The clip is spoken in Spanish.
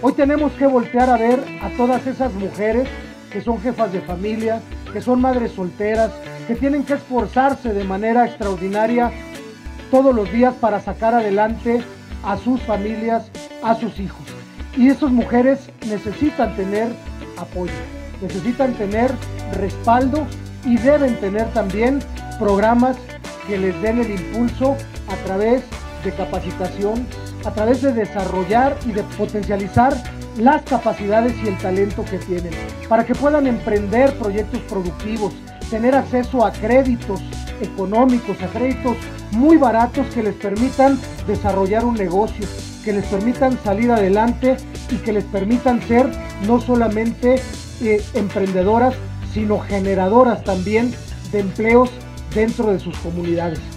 Hoy tenemos que voltear a ver a todas esas mujeres que son jefas de familia, que son madres solteras, que tienen que esforzarse de manera extraordinaria todos los días para sacar adelante a sus familias, a sus hijos. Y esas mujeres necesitan tener apoyo, necesitan tener respaldo y deben tener también programas que les den el impulso a través de capacitación, a través de desarrollar y de potencializar las capacidades y el talento que tienen, para que puedan emprender proyectos productivos, tener acceso a créditos económicos, a créditos muy baratos que les permitan desarrollar un negocio, que les permitan salir adelante y que les permitan ser no solamente emprendedoras, sino generadoras también de empleos dentro de sus comunidades.